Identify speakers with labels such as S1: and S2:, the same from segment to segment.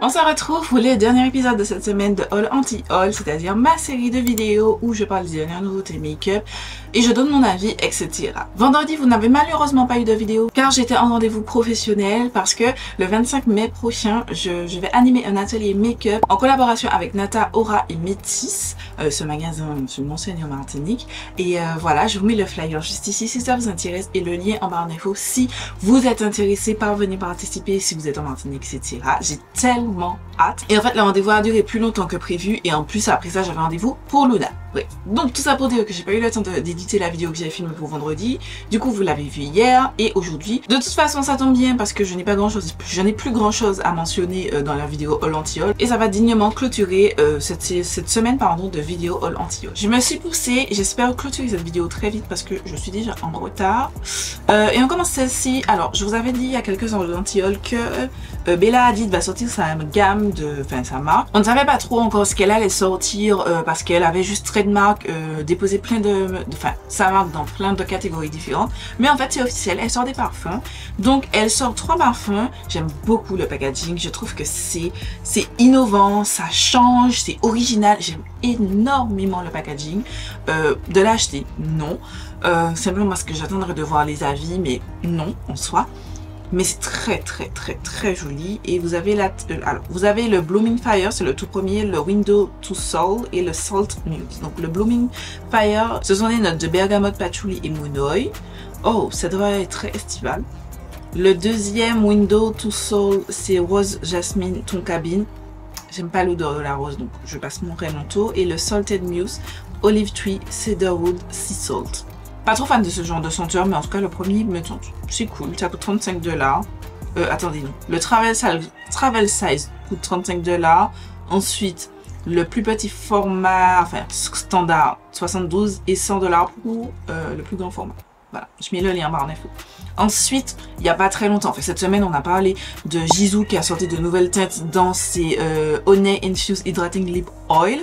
S1: On se retrouve pour le dernier épisode de cette semaine de Haul Anti-Haul, c'est-à-dire ma série de vidéos où je parle des dernières nouveautés make-up et je donne mon avis, etc. Vendredi, vous n'avez malheureusement pas eu de vidéo car j'étais en rendez-vous professionnel parce que le 25 mai prochain, je vais animer un atelier make-up en collaboration avec Nata, Aura et Métis, ce magasin sur Mont-Seigneur en Martinique. Et voilà, je vous mets le flyer juste ici si ça vous intéresse et le lien en barre d'infos si vous êtes intéressé par venir participer, si vous êtes en Martinique, etc. J'ai tellement hâte. Et en fait, le rendez-vous a duré plus longtemps que prévu et en plus après ça, j'avais rendez-vous pour Luna. Oui. Donc tout ça pour dire que j'ai pas eu le temps d'éditer la vidéo que j'avais filmée pour vendredi. Du coup, vous l'avez vu hier et aujourd'hui. De toute façon, ça tombe bien parce que je n'ai pas grand chose, je n'ai plus grand chose à mentionner dans la vidéo Haul Anti-Haul et ça va dignement clôturer cette semaine pardon de vidéo Haul Anti-Haul. Je me suis poussée, j'espère clôturer cette vidéo très vite parce que je suis déjà en retard. Et on commence celle-ci. Alors, je vous avais dit il y a quelques Haul Anti-Haul que Bella Hadid va sortir sa gamme sa marque. On ne savait pas trop encore ce qu'elle allait sortir parce qu'elle avait juste trademark déposé plein sa marque dans plein de catégories différentes. Mais en fait, c'est officiel, elle sort des parfums. Donc, elle sort 3 parfums. J'aime beaucoup le packaging. Je trouve que c'est innovant, ça change, c'est original. J'aime énormément le packaging. De l'acheter, non. Simplement parce que j'attendrai de voir les avis, mais non, en soi. Mais c'est très joli. Et vous avez vous avez le Blooming Fire, c'est le tout premier, le Window to Soul et le Salt Muse. Donc le Blooming Fire, ce sont des notes de bergamote, patchouli et monoï. Oh, ça devrait être très estival. Le deuxième Window to Soul, c'est Rose Jasmine Ton Cabine. J'aime pas l'odeur de la rose, donc je passe mon tour. Et le Salted Muse, Olive Tree, Cedarwood, Sea Salt. Pas trop fan de ce genre de senteur, mais en tout cas le premier me tente. C'est cool, ça coûte 35$. Attendez, non. Le Travel Size coûte 35$. Ensuite, le plus petit format, enfin standard, 72 et 100$ pour le plus grand format. Voilà, je mets le lien en barre d'infos. Ensuite, il n'y a pas très longtemps, en fait, cette semaine, on a parlé de Jisoo qui a sorti de nouvelles teintes dans ses Honey Infused Hydrating Lip Oil.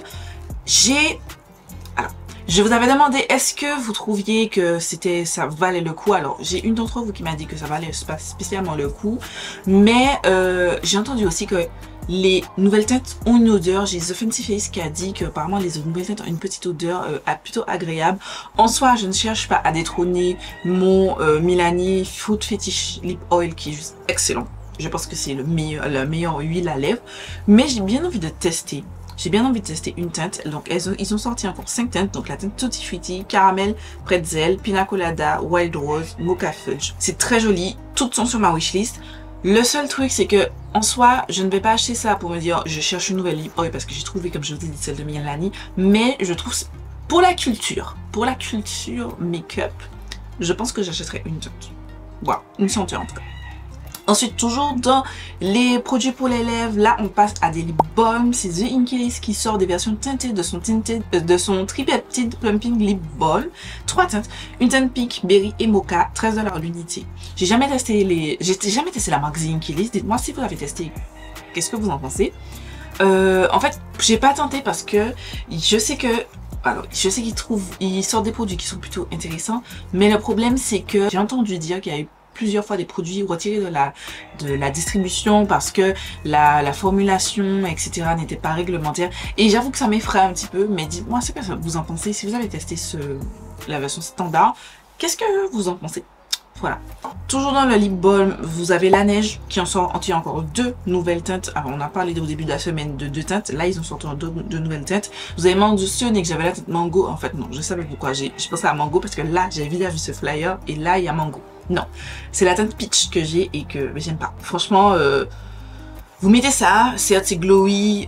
S1: Je vous avais demandé est-ce que vous trouviez que ça valait le coup. Alors j'ai une d'entre vous qui m'a dit que ça valait pas spécialement le coup, mais j'ai entendu aussi que les nouvelles teintes ont une odeur. J'ai The Fancy Face qui a dit que apparemment les nouvelles teintes ont une petite odeur plutôt agréable. En soi, je ne cherche pas à détrôner mon Milani Fruit Fetish Lip Oil qui est juste excellent. Je pense que c'est le meilleur huile à lèvres, mais j'ai bien envie de tester. J'ai bien envie de tester une teinte. Donc, ils ont sorti encore 5 teintes. Donc, la teinte Tutti Frutti, Caramel, Pretzel, Pina Colada, Wild Rose, Mocha Fudge. C'est très joli. Toutes sont sur ma wishlist. Le seul truc, c'est que, en soi, je ne vais pas acheter ça pour me dire, je cherche une nouvelle lip oil parce que j'ai trouvé, comme je vous ai dit, celle de Milani. Mais je trouve, pour la culture make-up, je pense que j'achèterai une teinte. Voilà, une senteur en tout cas. Ensuite, toujours dans les produits pour les lèvres, là on passe à des lip balms. C'est The Inky List qui sort des versions teintées de son Tripeptide Plumping Lip Balm. 3 teintes, une teinte Peach, Berry et Mocha, 13$ l'unité. J'ai jamais testé la marque The Inky List. Dites-moi si vous l'avez testé, qu'est-ce que vous en pensez? En fait, j'ai pas tenté parce que je sais qu'ils sortent des produits qui sont plutôt intéressants, mais le problème c'est que j'ai entendu dire qu'il y a eu plusieurs fois des produits retirés de la distribution parce que la formulation etc n'était pas réglementaire et j'avoue que ça m'effraie un petit peu. Mais dites-moi ce que vous en pensez. Si vous avez testé la version standard, qu'est-ce que vous en pensez? Voilà. Toujours dans le lip balm, vous avez la neige qui en sort encore 2 nouvelles teintes. Alors on a parlé au début de la semaine de 2 teintes, là ils ont sorti 2 nouvelles teintes. Vous avez mentionné que j'avais la teinte mango, en fait non, je savais pourquoi, j'ai pensé à mango parce que là j'ai vu ce flyer et là il y a mango. Non, c'est la teinte peach que j'ai et que j'aime pas. Franchement, vous mettez ça, certes c'est glowy,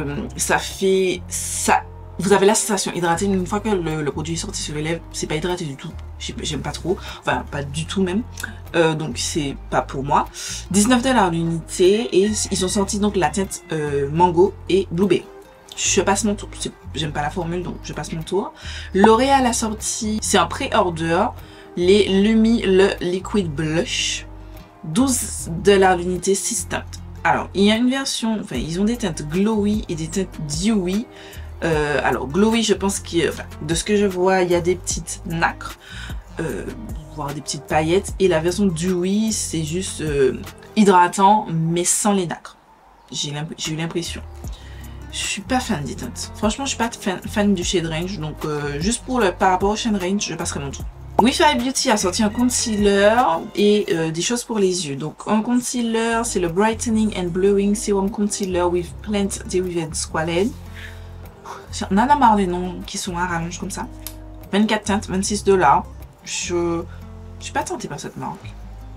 S1: vous avez la sensation hydratée. Une fois que le produit est sorti sur les lèvres, c'est pas hydraté du tout. J'aime pas trop, enfin pas du tout même. Donc c'est pas pour moi. 19$ l'unité et ils ont sorti donc la teinte mango et blueberry. Je passe mon tour. J'aime pas la formule donc je passe mon tour. L'Oréal a sorti, c'est un pré-order, les Lumi Le Liquid Blush. 12$ l'unité, 6 teintes. Alors il y a une version, enfin ils ont des teintes glowy et des teintes dewy. Alors glowy, je pense que de ce que je vois il y a des petites nacres, voire des petites paillettes, et la version dewy c'est juste hydratant mais sans les nacres. J'ai eu l'impression. Je suis pas fan des teintes. Franchement, je suis pas fan du shade range. Donc, juste par rapport au shade range, je passerai mon tour. Wi-Fi Beauty a sorti un concealer et des choses pour les yeux. Donc, un concealer, c'est le Brightening and Blurring Serum Concealer with Plant Derived Squalene. On en a marre des noms qui sont à rallonge comme ça. 24 teintes, 26 $. Je suis pas tentée par cette marque.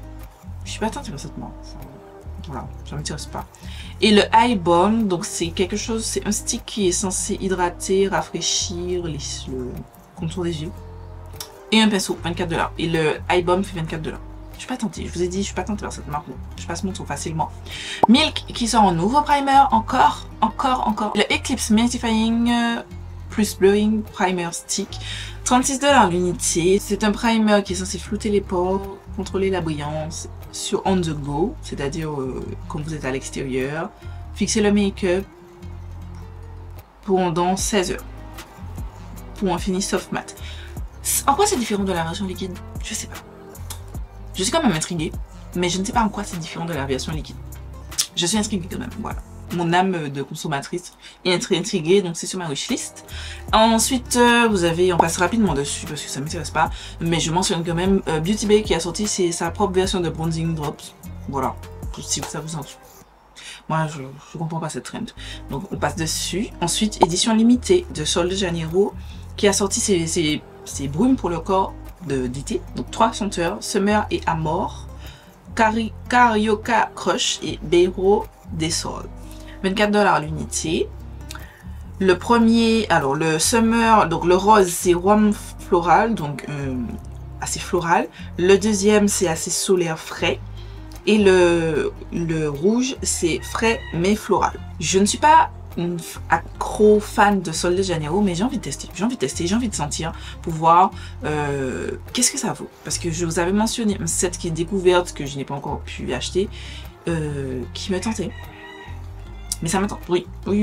S1: Voilà, ça m'intéresse pas. Et le Eye Balm, donc c'est quelque chose, c'est un stick qui est censé hydrater, rafraîchir le contour des yeux. Et un pinceau, 24 $. Et le Eye Balm fait 24 $. Je suis pas tentée, je vous ai dit, je suis pas tentée par cette marque. Je passe mon tour facilement. Milk qui sort en nouveau primer, encore. Le Eclipse Mattifying plus Blurring Primer Stick, 36 $ l'unité. C'est un primer qui est censé flouter les pores, contrôler la brillance sur on the go, c'est-à-dire quand vous êtes à l'extérieur. Fixer le make-up pendant 16 heures pour un fini soft matte. En quoi c'est différent de la version liquide? Je sais pas. Je suis quand même intriguée, mais je ne sais pas en quoi c'est différent de la version liquide. Je suis intriguée quand même, voilà. Mon âme de consommatrice est intriguée, donc c'est sur ma wishlist. Ensuite, on passe rapidement dessus parce que ça ne m'intéresse pas, mais je mentionne quand même Beauty Bay qui a sorti sa propre version de Bronzing Drops. Voilà, si ça vous en fout. Moi, je ne comprends pas cette trend. Donc, on passe dessus. Ensuite, édition limitée de Sol de Janeiro qui a sorti ses brumes pour le corps d'été. Donc, 3 senteurs, Summer et Amor, Carioca Crush et Beiro des Sol. 24 $ l'unité. Le premier, alors le Summer, donc le rose c'est Warm Floral, donc assez floral. Le deuxième c'est assez solaire frais. Et le rouge c'est frais mais floral. Je ne suis pas une accro fan de Sol de Janeiro, mais j'ai envie de tester, j'ai envie de sentir pour voir qu'est-ce que ça vaut. Parce que je vous avais mentionné un set qui est découverte que je n'ai pas encore pu acheter, qui me tentait. Mais ça m'attend. Oui.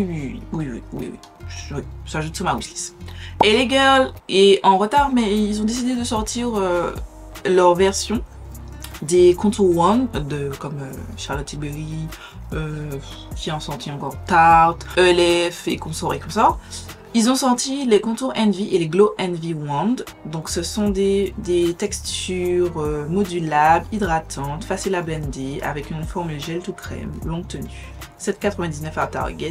S1: Ça ajoute sur ma wishlist. Et les girls est en retard, mais ils ont décidé de sortir leur version des contours One, comme Charlotte Tilbury, qui en sorti encore Tarte, ELF et consorts et consorts. Ils ont sorti les contours Envy et les Glow Envy Wand. Donc ce sont des textures modulables, hydratantes, faciles à blender, avec une formule gel tout crème, longue tenue. 7,99 à Target.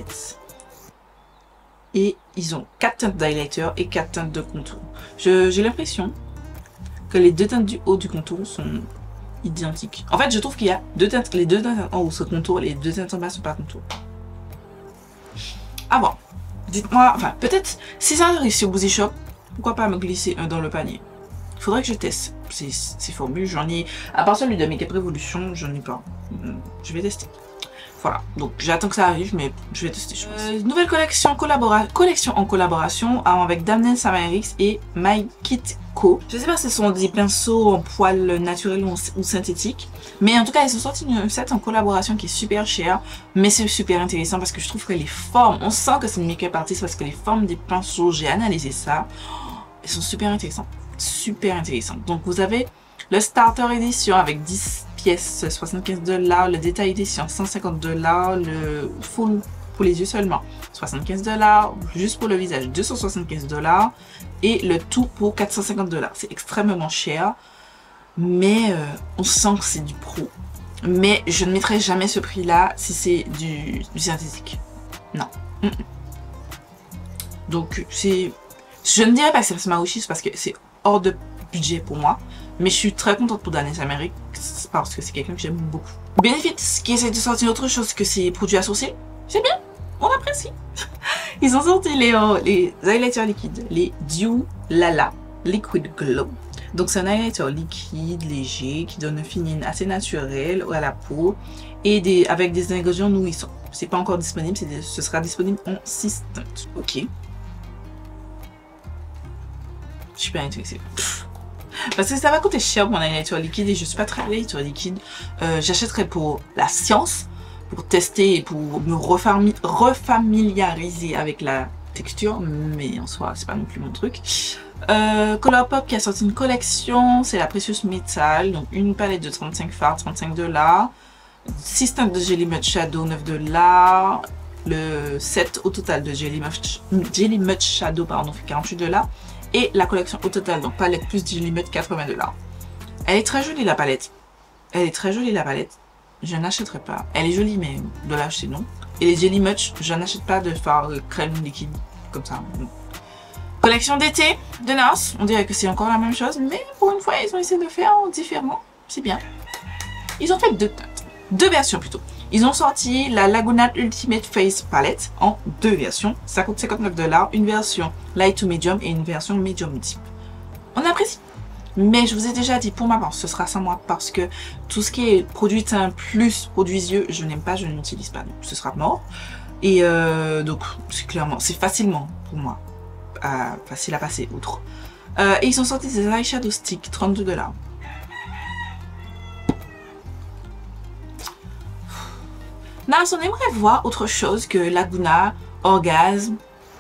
S1: Et ils ont 4 teintes d'highlighter et 4 teintes de contour. J'ai l'impression que les deux teintes du haut du contour sont identiques. En fait, je trouve qu'il y a les deux teintes en haut sont contour, les deux teintes en bas sont pas contour. À voir. Dites-moi, enfin, peut-être, si ça arrive sur Boozy Shop, pourquoi pas me glisser un dans le panier. Il faudrait que je teste ces formules. J'en ai, à part celui de Makeup Revolution, j'en ai pas. Je vais tester. Voilà, donc j'attends que ça arrive, mais je vais tester. Nouvelle collection en collaboration avec Damnel Samarix et My Kit Co. Je sais pas si ce sont des pinceaux en poils naturels ou synthétiques, mais en tout cas ils ont sorti un set en collaboration qui est super cher, mais c'est super intéressant parce que je trouve que les formes, on sent que c'est une make-up artiste parce que les formes des pinceaux, j'ai analysé ça, elles sont super intéressantes. Donc vous avez le Starter Edition avec 10 pièces, 75 $, le Détail Edition 150 $, le Full pour les yeux seulement 75 $, juste pour le visage 275 $, et le tout pour 450 $. C'est extrêmement cher, mais on sent que c'est du pro. Mais je ne mettrai jamais ce prix là si c'est du synthétique. Non. Donc je ne dirais pas que c'est ma wishlist parce que c'est hors de budget pour moi, mais je suis très contente pour Damnel Samarix parce que c'est quelqu'un que j'aime beaucoup. Benefit qui essaie de sortir autre chose que ses produits à sourcils, c'est bien, on apprécie. Ils ont sorti les highlighters liquides, les Dew Lala Liquid Glow. Donc c'est un highlighter liquide, léger, qui donne un fini assez naturel à la peau et avec des ingrédients nourrissants. C'est pas encore disponible, ce sera disponible en 6 teintes. Ok. Je suis pas intéressée. Parce que ça va coûter cher pour un highlighter liquide et je suis pas très highlighter liquide. J'achèterai pour la science, pour tester et pour me refamiliariser avec la texture, mais en soi c'est pas non plus mon truc. Colourpop qui a sorti une collection, c'est la Precious Metal, donc une palette de 35 fards, 35 $. 6 teintes de Jelly Mud Shadow 9$. Le set au total de Jelly Mud Shadow pardon, fait 48$. Et la collection au total, donc palette plus Jelly Mud, 80$. Elle est très jolie la palette. Elle est très jolie la palette. Je n'achèterai pas. Elle est jolie mais de l'acheter non. Et les Jelly Mud, je n'achète pas de fard crème liquide comme ça. Non. Collection d'été de NARS. On dirait que c'est encore la même chose, mais pour une fois ils ont essayé de faire différent. C'est bien. Ils ont fait 2 teintes. 2 versions plutôt. Ils ont sorti la Laguna Ultimate Face Palette en 2 versions. Ça coûte 59$. Une version light to medium et une version medium deep. On apprécie. Mais je vous ai déjà dit, pour ma part, ce sera sans moi parce que tout ce qui est produit teint plus produits yeux, je n'aime pas, je n'utilise pas. Donc ce sera mort. Et donc, c'est clairement, c'est facilement pour moi, facile à passer outre. Et ils ont sorti des eyeshadow sticks, 32$. Nars, on aimerait voir autre chose que Laguna, Orgasme,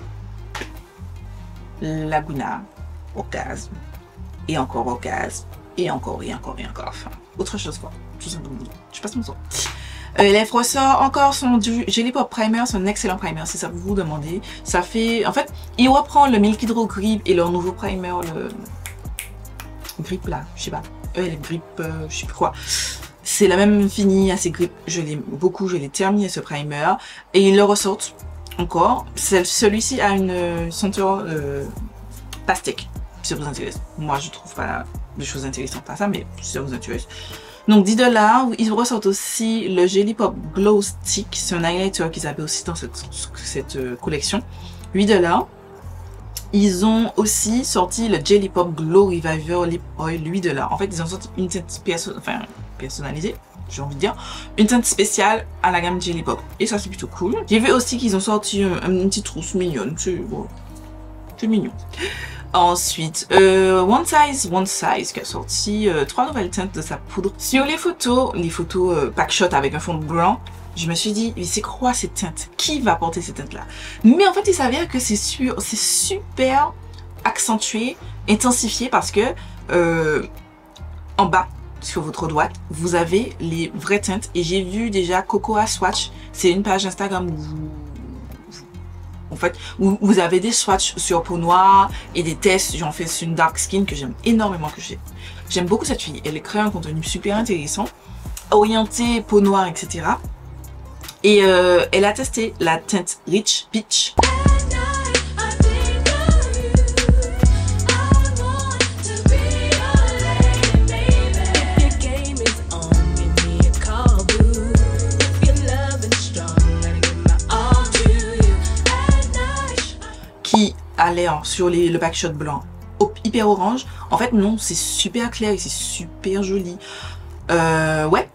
S1: Laguna, Orgasme, et encore Orgasme, et encore, et encore, et encore. Enfin, autre chose quoi. Tout simplement. Je passe mon temps. Les ressort encore son du Jelly Pop Primer, c'est un excellent primer si ça vous demandez. Ça fait, en fait, il reprend le Milk Hydro Grip et leur nouveau primer, le Grip là, je sais pas, le Grip, je sais plus quoi. C'est la même fini, assez grip, je l'aime beaucoup, je l'ai terminé ce primer. Et il le ressort encore. Celui-ci a une senteur pastèque, si ça vous intéresse. Moi, je trouve pas de choses intéressantes à ça, mais si ça vous intéresse. Donc 10$, ils ressortent aussi le Jelly Pop Glow Stick, c'est un highlighter qu'ils avaient aussi dans cette collection, 8$. Ils ont aussi sorti le Jelly Pop Glow Reviver Lip Oil, 8$. En fait, ils ont sorti une teinte personnalisée, j'ai envie de dire, une teinte spéciale à la gamme Jelly Pop. Et ça, c'est plutôt cool. J'ai vu aussi qu'ils ont sorti une petite trousse mignonne, c'est bon, mignon. Ensuite, One Size qui a sorti 3 nouvelles teintes de sa poudre. Sur les photos pack shot avec un fond blanc, je me suis dit, mais c'est quoi cette teinte? Qui va porter cette teinte-là? Mais en fait, il s'avère que c'est super accentué, intensifié parce que en bas, sur votre droite, vous avez les vraies teintes. Et j'ai vu déjà Cocoa Swatch, c'est une page Instagram où vous avez des swatchs sur peau noire et des tests. J'en fais sur une dark skin que j'aime énormément, j'aime beaucoup cette fille. Elle crée un contenu super intéressant, orienté peau noire, etc. Et elle a testé la teinte Rich Peach. Qui a l'air sur le backshot blanc hyper orange. En fait non, c'est super clair et c'est super joli. Ouais.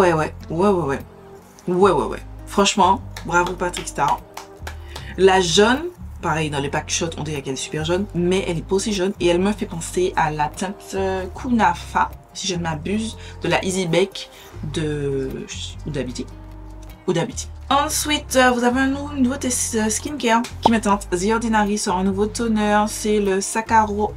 S1: Franchement, bravo Patrick Star. La jaune, pareil dans les backshots, on dirait qu'elle est super jaune, mais elle est pas aussi jaune et elle me fait penser à la teinte Kunafa, si je ne m'abuse, de la Easy Bake de Huda Beauty. Ensuite, vous avez une nouveauté skincare qui me tente. The Ordinary sort un nouveau toner, c'est le Saccharomyces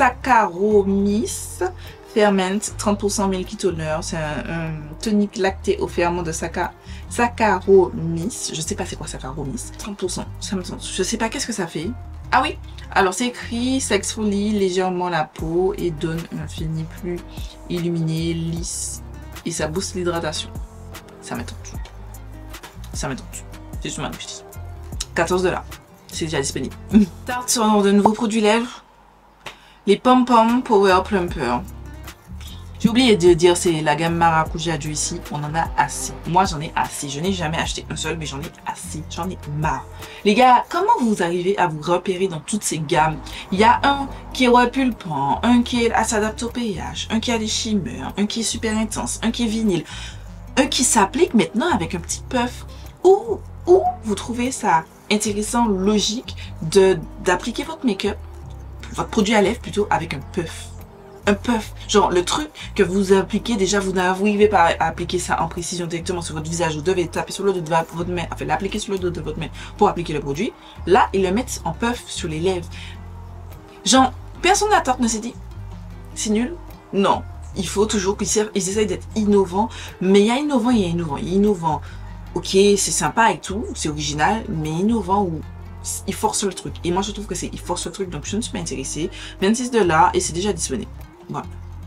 S1: Ferment 30% Milky Toner. C'est un tonique lacté au ferment de Saccharomyces. Je sais pas c'est quoi Saccharomyces. 30%, ça me tente. Je sais pas qu'est-ce que ça fait. Ah oui, alors c'est écrit s'exfolie légèrement la peau et donne un fini plus illuminé, lisse. Et ça booste l'hydratation. Ça me tente. Ça me tente. C'est sur ma liste. 14$. C'est déjà disponible. Tarte sur de nouveaux produits lèvres. Les Pom Pom Power Plumper. J'ai oublié de dire, c'est la gamme Maracuja Juicy. On en a assez. Moi, j'en ai assez. Je n'ai jamais acheté un seul, mais j'en ai assez. J'en ai marre. Les gars, comment vous arrivez à vous repérer dans toutes ces gammes? Il y a un qui est repulpant, un qui s'adapte au pH, un qui a des chimmers, un qui est super intense, un qui est vinyle, un qui s'applique maintenant avec un petit puff. Ou vous trouvez ça intéressant, logique d'appliquer votre make-up, votre produit à lèvres plutôt, avec un puff. Un puff, genre le truc que vous appliquez, déjà vous n'arrivez pas à appliquer ça en précision directement sur votre visage, vous devez taper sur le dos de votre main, enfin l'appliquer sur le dos de votre main pour appliquer le produit. Là, ils le mettent en puff sur les lèvres. Genre, personne à tort ne s'est dit, c'est nul? Non. il faut toujours qu'ils essayent d'être innovants. Mais il y a innovant, il y a innovant. Il y a innovant. Ok, c'est sympa et tout, c'est original, mais innovant où il force le truc. Et moi, je trouve que c'est il force le truc, donc je ne suis pas intéressée. 26 $ et c'est déjà disponible. Voilà.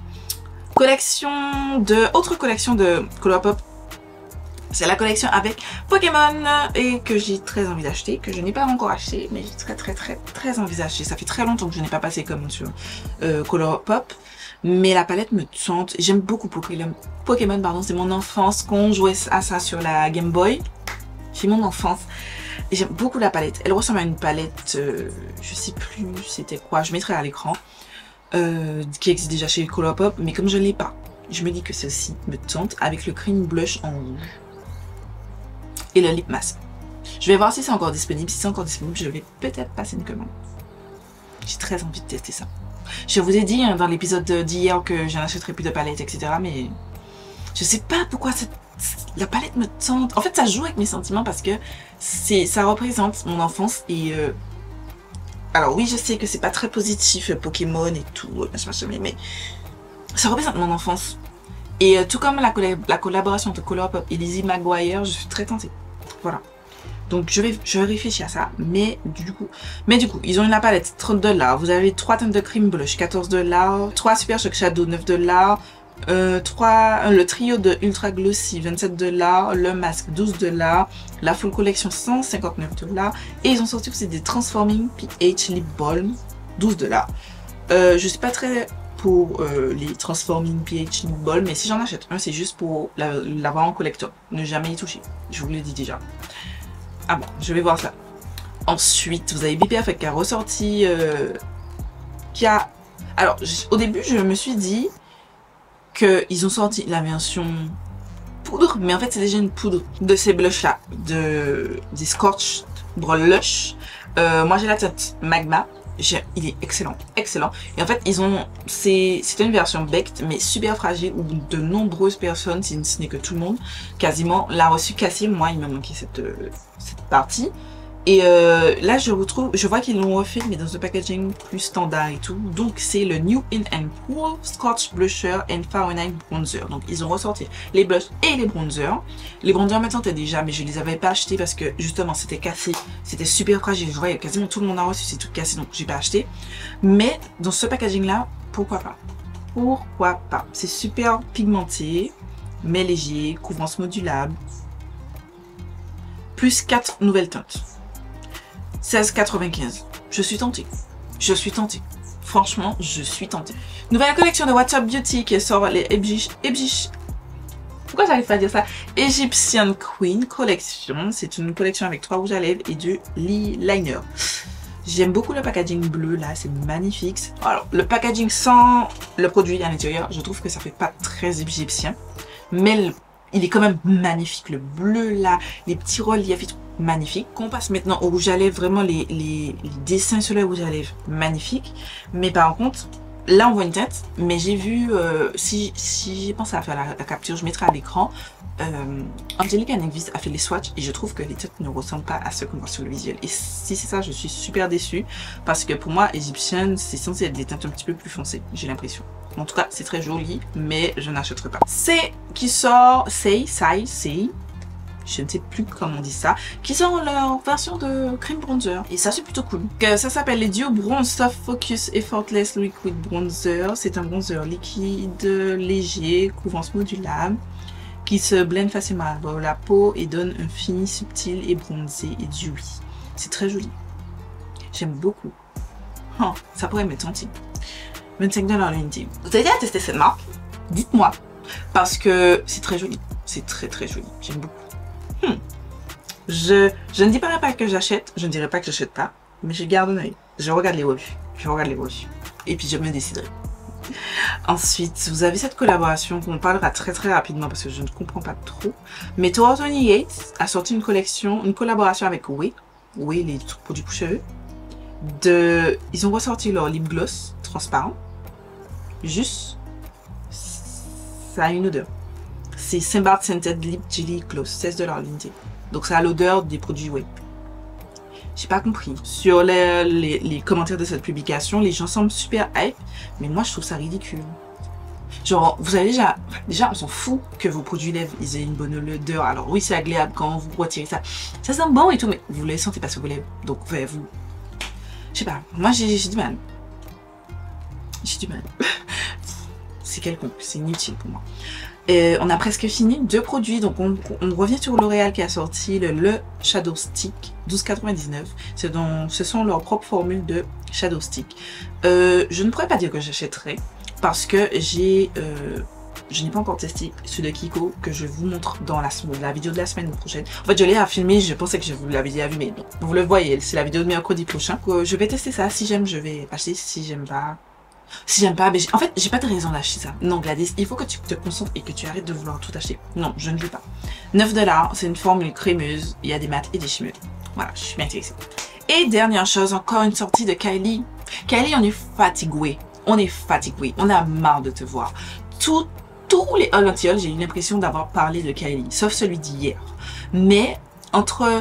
S1: Autre collection de Colourpop. C'est la collection avec Pokémon et que j'ai très envie d'acheter, que je n'ai pas encore acheté, mais j'ai très envie d'acheter. Ça fait très longtemps que je n'ai pas passé commande sur Colourpop, mais la palette me tente. J'aime beaucoup Pokémon, pardon, c'est mon enfance quand on jouait à ça sur la Game Boy. C'est mon enfance. Et j'aime beaucoup la palette. Elle ressemble à une palette, je sais plus c'était quoi, je mettrai à l'écran, qui existe déjà chez Colourpop, mais comme je ne l'ai pas, je me dis que celle-ci me tente avec le cream blush en rouge. Et le lip mask. Je vais voir si c'est encore disponible. Si c'est encore disponible, je vais peut-être passer une commande. J'ai très envie de tester ça. Je vous ai dit hein, dans l'épisode d'hier que je n'achèterai plus de palettes, etc. Mais je sais pas pourquoi la palette me tente. En fait, ça joue avec mes sentiments parce que ça représente mon enfance. Et alors oui, je sais que c'est pas très positif, Pokémon et tout, mais ça représente mon enfance. Et tout comme la collaboration entre Colourpop et Lizzie McGuire, je suis très tentée. Voilà. Donc je vais réfléchir à ça. Mais du coup, ils ont une palette 30 $. Vous avez 3 teintes de cream blush, 14 $. 3 Super Shock Shadow, 9 $. Le trio de Ultra Glossy, 27 $. Le masque, 12 $. La full collection, 159 $. Et ils ont sorti aussi des Transforming PH Lip Balm, 12 $. Je suis pas très pour les Transforming PH Lip Balm, mais si j'en achète un, c'est juste pour l'avoir en collector. Ne jamais y toucher. Je vous l'ai dit déjà. Ah bon, je vais voir ça. Ensuite, vous avez BPF qui a ressorti... Alors, au début, je me suis dit qu'ils ont sorti la version poudre, mais en fait, c'est déjà une poudre de ces blushs-là, des Scorch Blush. Moi, j'ai la teinte Magma. Il est excellent, excellent. Et en fait, c'est une version baked, mais super fragile, où de nombreuses personnes, si ce n'est que tout le monde, quasiment l'a reçu cassé. Moi, il m'a manqué cette partie. Et là, je vois qu'ils l'ont refait, mais dans un packaging plus standard et tout. Donc, c'est le New In Improved Scotch Blusher and Fahrenheit Bronzer. Donc, ils ont ressorti les blushs et les bronzers. Les bronzers me tentaient déjà, mais je les avais pas achetés parce que, justement, c'était cassé. C'était super fragile. Je voyais quasiment tout le monde a reçu, c'est tout cassé, donc j'ai pas acheté. Mais, dans ce packaging-là, pourquoi pas? Pourquoi pas? C'est super pigmenté, mais léger, couvrance modulable. Plus 4 nouvelles teintes. 16,95. Je suis tentée. Je suis tentée. Franchement, je suis tentée. Nouvelle collection de WhatsApp Beauty qui sort les pourquoi j'arrive pas à dire ça? Egyptian Queen Collection. C'est une collection avec 3 rouges à lèvres et 2 liner. J'aime beaucoup le packaging bleu là, c'est magnifique. Alors, le packaging sans le produit à l'intérieur, je trouve que ça fait pas très égyptien. Mais il est quand même magnifique. Le bleu là, les petits reliefs et tout. Magnifique. Qu'on passe maintenant au rouge à lèvres, vraiment les dessins sur le rouge à lèvres, magnifique. Mais par contre, là on voit une tête, mais j'ai vu, si j'ai pensé à faire la capture, je mettrai à l'écran. Angelique Annevis a fait les swatchs et je trouve que les têtes ne ressemblent pas à ce qu'on voit sur le visuel. Et si c'est ça, je suis super déçue parce que pour moi, Egyptian, c'est censé être des teintes un petit peu plus foncées, j'ai l'impression. En tout cas, c'est très joli, mais je n'achèterai pas. C'est qui sort, Say, je ne sais plus comment on dit ça, qui sort leur version de cream bronzer. Et ça, c'est plutôt cool. Ça s'appelle les Duo Bronze Soft Focus Effortless Liquid Bronzer. C'est un bronzer liquide, léger, couvrance modulable, qui se blende facilement à la peau et donne un fini subtil et bronzé et dewy. C'est très joli. J'aime beaucoup. Oh, ça pourrait m'être gentil. 25 $ l'unité. Vous avez déjà testé cette marque? Dites-moi. Parce que c'est très joli. C'est très joli. J'aime beaucoup. Je ne dirai pas que j'achète, je ne dirai pas que j'achète pas, mais je garde un œil. Je regarde les revues. Et puis je me déciderai. Ensuite, vous avez cette collaboration qu'on parlera très rapidement parce que je ne comprends pas trop. Mais Toro 28 a sorti une collaboration avec Ouai, les produits pour cheveux. Ils ont ressorti leur lip gloss transparent. Juste, ça a une odeur. C'est Saint-Bart Scented Lip Jelly Gloss, 16 $ l'unité. Donc ça a l'odeur des produits Ouai. J'ai pas compris. Sur les commentaires de cette publication, les gens semblent super hype, mais moi je trouve ça ridicule. Genre, vous avez déjà, on s'en fout que vos produits lèvres ils aient une bonne odeur. Alors oui, c'est agréable quand vous retirez ça. Ça sent bon et tout, mais vous les sentez pas sur vos lèvres. Donc, vous... Je sais pas, moi j'ai du mal. J'ai du mal. C'est quelconque, c'est inutile pour moi. On a presque fini 2 produits, donc on revient sur L'Oréal qui a sorti le Shadow Stick 12,99. Ce sont leurs propres formules de Shadow Stick. Je ne pourrais pas dire que j'achèterai parce que je n'ai pas encore testé celui de Kiko que je vous montre dans la vidéo de la semaine prochaine. En fait, je l'ai à filmer, je pensais que je vous l'avais déjà vu, mais non. Vous le voyez, c'est la vidéo de mercredi prochain. Je vais tester ça, si j'aime, je vais acheter, si j'aime pas... Si j'aime pas, mais en fait, j'ai pas de raison d'acheter ça. Non, Gladys, il faut que tu te concentres et que tu arrêtes de vouloir tout acheter. Non, je ne veux pas. 9 $, c'est une formule crémeuse, il y a des mats et des chimeux. Voilà, je suis bien intéressée. Et dernière chose, encore une sortie de Kylie. Kylie, on est fatigué. On est fatigué. On a marre de te voir. Tous les haul anti-haul, j'ai eu l'impression d'avoir parlé de Kylie, sauf celui d'hier. Mais entre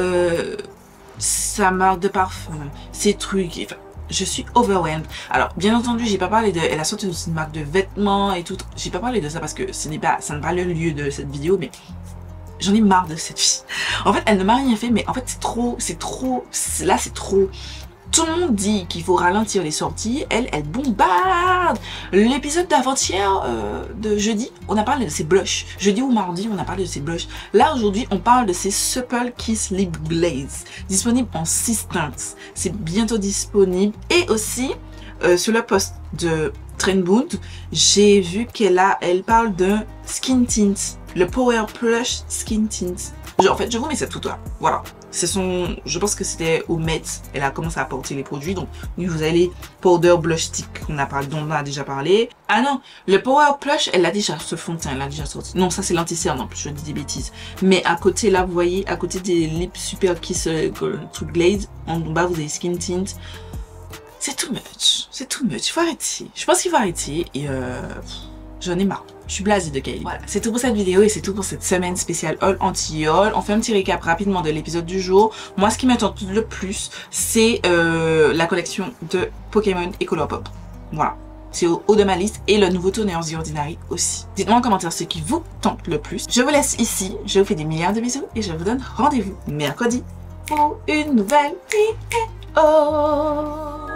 S1: sa marque de parfum, ses trucs, enfin, je suis overwhelmed. Alors, bien entendu, j'ai pas parlé de... Elle a sorti aussi une marque de vêtements et tout. J'ai pas parlé de ça parce que ça n'est pas le lieu de cette vidéo, mais j'en ai marre de cette fille. En fait, elle ne m'a rien fait, mais en fait, là, c'est trop. Tout le monde dit qu'il faut ralentir les sorties. Elle bombarde. L'épisode d'avant-hier, de jeudi, on a parlé de ses blushs. Jeudi ou mardi, on a parlé de ses blushs. Là, aujourd'hui, on parle de ses Supple Kiss Lip Glaze. Disponible en 6 teintes. C'est bientôt disponible. Et aussi, sur le post de Trendbound, j'ai vu elle parle de Skin Tint. Le Power Plush Skin Tint. En fait, je vous mets ça tout là. Voilà. Je pense que c'était au Met. Elle a commencé à porter les produits. Donc, oui, vous avez les Powder Blush Stick dont on a déjà parlé. Ah non, le Power Plush, elle a déjà ce fond de teint. Elle a déjà sorti. Non, ça c'est l'anti-cerne en plus, je dis des bêtises. Mais à côté, là, vous voyez, à côté des Lip Super Kiss truc Glaze, en bas, vous avez Skin Tint. C'est too much. C'est too much. Il faut arrêter. Je pense qu'il faut arrêter. Et j'en ai marre. Je suis blasée de Kylie. Voilà, c'est tout pour cette vidéo et c'est tout pour cette semaine spéciale haul anti-haul. On fait un petit récap rapidement de l'épisode du jour. Moi, ce qui m'attend le plus, c'est la collection de Pokémon et Colourpop. Voilà, c'est au haut de ma liste et le nouveau tourneur The Ordinary aussi. Dites-moi en commentaire ce qui vous tente le plus. Je vous laisse ici, je vous fais des milliards de bisous et je vous donne rendez-vous mercredi pour une nouvelle vidéo.